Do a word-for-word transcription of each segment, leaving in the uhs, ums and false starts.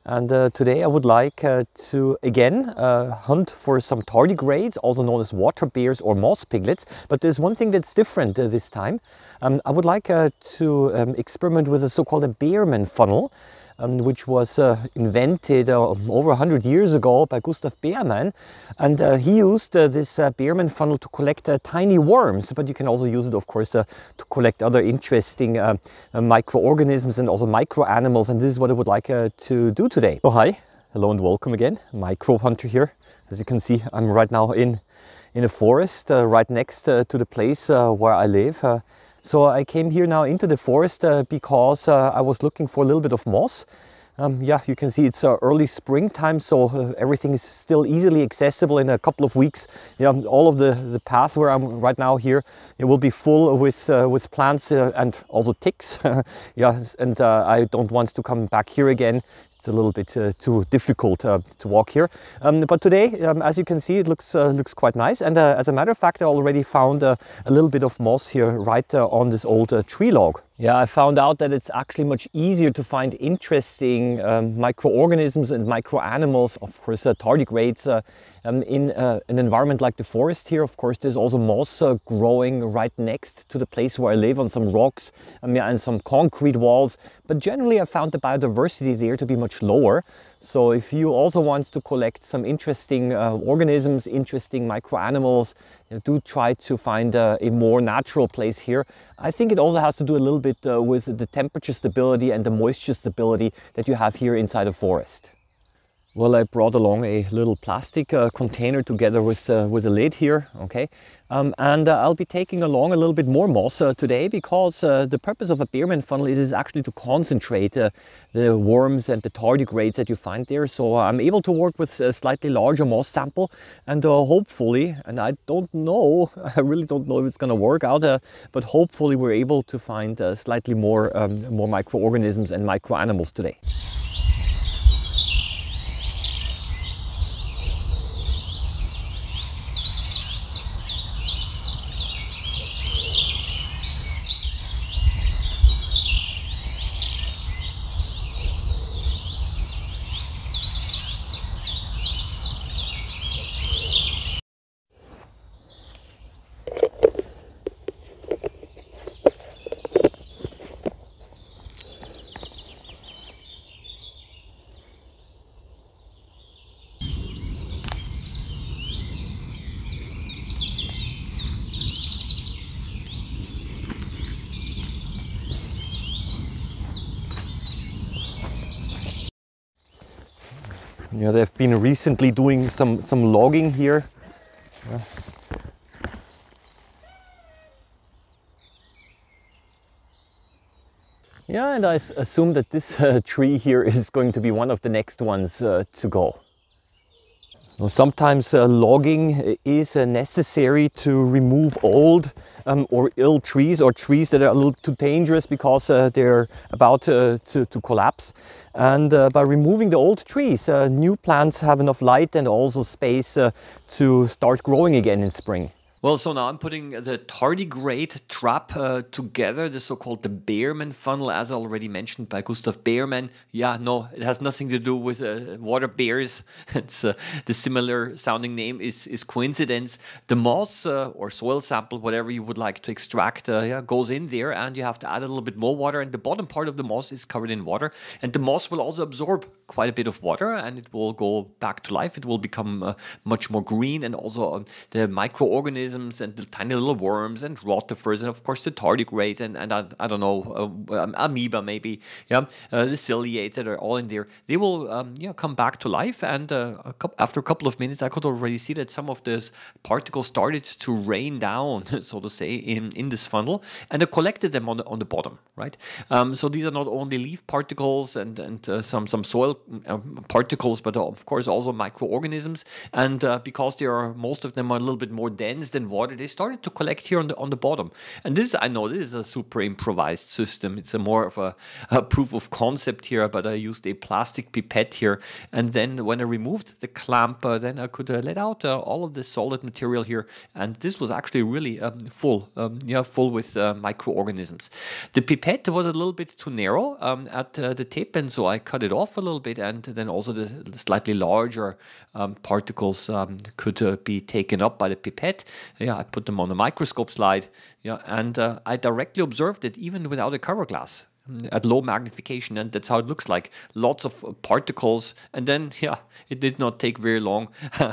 And uh, today I would like uh, to again uh, hunt for some tardigrades, also known as water bears or moss piglets. But there's one thing that's different uh, this time. Um, I would like uh, to um, experiment with a so-called a Baermann funnel, um, which was uh, invented uh, over a hundred years ago by Gustav Baermann. And uh, he used uh, this uh, Baermann funnel to collect uh, tiny worms, but you can also use it, of course, uh, to collect other interesting uh, uh, microorganisms and also microanimals. And this is what I would like uh, to do today. So hi, hello and welcome again. Microbehunter here. As you can see, I'm right now in, in a forest uh, right next uh, to the place uh, where I live. Uh, So I came here now into the forest uh, because uh, I was looking for a little bit of moss. Um, yeah, you can see it's uh, early springtime, so uh, everything is still easily accessible. In a couple of weeks, yeah, all of the, the path where I'm right now here, it will be full with, uh, with plants uh, and also ticks. Yeah, and uh, I don't want to come back here again. It's a little bit uh, too difficult uh, to walk here. Um, but today, um, as you can see, it looks uh, looks quite nice. And uh, as a matter of fact, I already found uh, a little bit of moss here right uh, on this old uh, tree log. Yeah, I found out that it's actually much easier to find interesting um, microorganisms and microanimals, of course, uh, tardigrades, uh, um, in uh, an environment like the forest here. Of course, there's also moss uh, growing right next to the place where I live on some rocks um, yeah, and some concrete walls. But generally, I found the biodiversity there to be much lower. So if you also want to collect some interesting uh, organisms, interesting microanimals, you know, do try to find uh, a more natural place here. I think it also has to do a little bit uh, with the temperature stability and the moisture stability that you have here inside a forest. Well, I brought along a little plastic uh, container together with, uh, with a lid here, okay? Um, and uh, I'll be taking along a little bit more moss uh, today because uh, the purpose of a Baermann funnel is, is actually to concentrate uh, the worms and the tardigrades that you find there. So I'm able to work with a slightly larger moss sample and uh, hopefully, and I don't know, I really don't know if it's gonna work out, uh, but hopefully we're able to find uh, slightly more, um, more microorganisms and microanimals today. Yeah, they've been recently doing some, some logging here. Yeah. Yeah, and I assume that this uh, tree here is going to be one of the next ones uh, to go. Well, sometimes uh, logging is uh, necessary to remove old um, or ill trees or trees that are a little too dangerous because uh, they're about uh, to, to collapse. And uh, by removing the old trees, uh, new plants have enough light and also space uh, to start growing again in spring. Well, so now I'm putting the tardigrade trap uh, together, the so-called the Baermann funnel, as already mentioned by Gustav Baermann. Yeah, no, it has nothing to do with uh, water bears. It's uh, the similar sounding name is, is coincidence. The moss uh, or soil sample, whatever you would like to extract, uh, yeah, goes in there, and you have to add a little bit more water. And the bottom part of the moss is covered in water, and the moss will also absorb quite a bit of water, and it will go back to life. It will become uh, much more green, and also um, the microorganisms and the tiny little worms and rotifers and of course the tardigrades and, and I, I don't know, uh, amoeba maybe, yeah, uh, the ciliates that are all in there, they will um, yeah, come back to life. And uh, a couple, after a couple of minutes I could already see that some of those particles started to rain down, so to say, in, in this funnel, and I collected them on the, on the bottom, right? Um, so these are not only leaf particles and, and uh, some, some soil um, particles, but of course also microorganisms. And uh, because they are, most of them are a little bit more dense than in water, they started to collect here on the on the bottom. And this, I know, this is a super improvised system. It's a more of a, a proof of concept here, but I used a plastic pipette here. And then when I removed the clamp, uh, then I could uh, let out uh, all of the solid material here. And this was actually really um, full, um, yeah, full with uh, microorganisms. The pipette was a little bit too narrow um, at uh, the tip, and so I cut it off a little bit, and then also the, the slightly larger um, particles um, could uh, be taken up by the pipette. Yeah, I put them on the microscope slide, yeah, and uh, I directly observed it even without a cover glass at low magnification, and that's how it looks like. Lots of particles, and then, yeah, it did not take very long.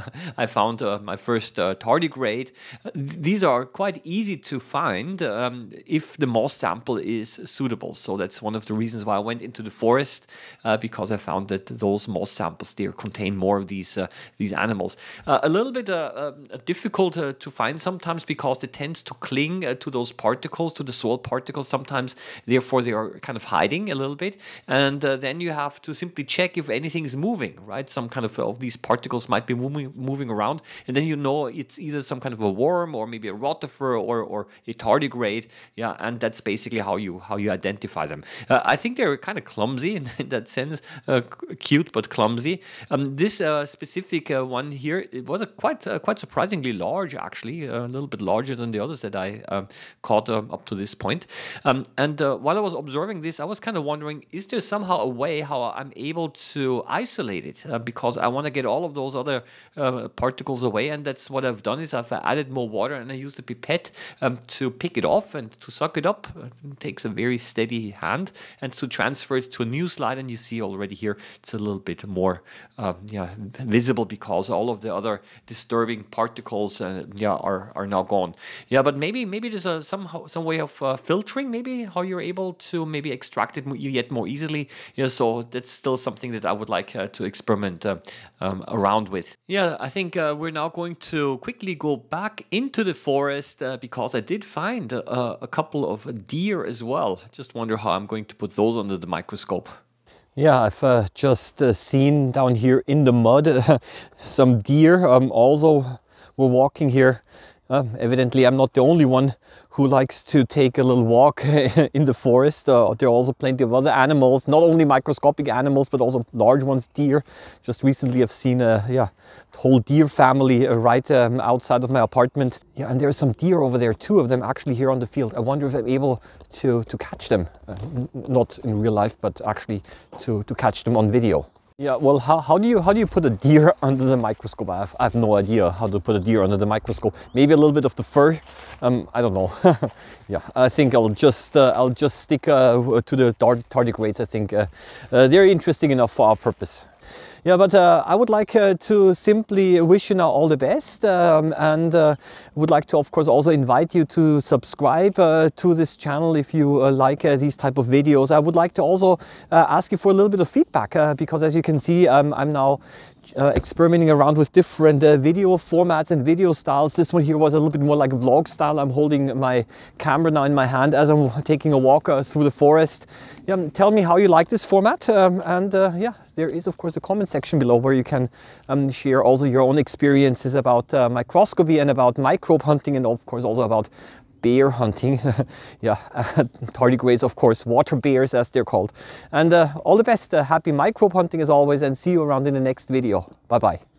I found uh, my first uh, tardigrade. These are quite easy to find um, if the moss sample is suitable. So that's one of the reasons why I went into the forest, uh, because I found that those moss samples there contain more of these uh, these animals. Uh, a little bit uh, uh, difficult uh, to find sometimes because they tend to cling uh, to those particles, to the soil particles sometimes. Therefore, they are kind of hiding a little bit, and uh, then you have to simply check if anything is moving, right? Some kind of, of these particles might be moving, moving around, and then you know it's either some kind of a worm or maybe a rotifer or, or a tardigrade, yeah, and that's basically how you how you identify them. Uh, I think they're kind of clumsy in, in that sense, uh, cute but clumsy. Um, this uh, specific uh, one here, it was a quite uh, quite surprisingly large, actually, a little bit larger than the others that I uh, caught uh, up to this point. Um, and uh, while I was observing this, I was kind of wondering, is there somehow a way how I'm able to isolate it? Uh, because I want to get all of those other uh, particles away, and that's what I've done is I've added more water, and I used the pipette um, to pick it off and to suck it up. It takes a very steady hand, and to transfer it to a new slide, and you see already here it's a little bit more um, yeah, visible because all of the other disturbing particles uh, yeah, are, are now gone. Yeah, but maybe maybe there's a, somehow some way of uh, filtering, maybe how you're able to maybe extract it yet more easily. Yeah, so that's still something that I would like uh, to experiment uh, um, around with. Yeah, I think uh, we're now going to quickly go back into the forest uh, because I did find uh, a couple of deer as well. Just wonder how I'm going to put those under the microscope. Yeah, I've uh, just uh, seen down here in the mud uh, some deer um, also were walking here. Uh, evidently, I'm not the only one who likes to take a little walk in the forest. Uh, there are also plenty of other animals, not only microscopic animals, but also large ones, deer. Just recently I've seen a yeah, whole deer family uh, right um, outside of my apartment. Yeah, and there's some deer over there, two of them actually here on the field. I wonder if I'm able to, to catch them. Uh, not in real life, but actually to, to catch them on video. Yeah, well, how, how do you how do you put a deer under the microscope? I have, I have no idea how to put a deer under the microscope. Maybe a little bit of the fur. Um, I don't know. Yeah, I think I'll just uh, I'll just stick uh, to the tardigrades. I think uh, uh, they're interesting enough for our purpose. Yeah, but uh, I would like uh, to simply wish you now all the best, um, and uh, would like to, of course, also invite you to subscribe uh, to this channel if you uh, like uh, these type of videos. I would like to also uh, ask you for a little bit of feedback uh, because, as you can see, um, I'm now Uh, experimenting around with different uh, video formats and video styles. This one here was a little bit more like a vlog style. I'm holding my camera now in my hand as I'm taking a walk uh, through the forest. Yeah, tell me how you like this format, um, and uh, yeah, there is of course a comment section below where you can um, share also your own experiences about uh, microscopy and about microbe hunting, and of course also about bear hunting. Yeah, uh, tardigrades, of course, water bears as they're called. And uh, all the best, uh, happy microbe hunting as always, and see you around in the next video. Bye bye.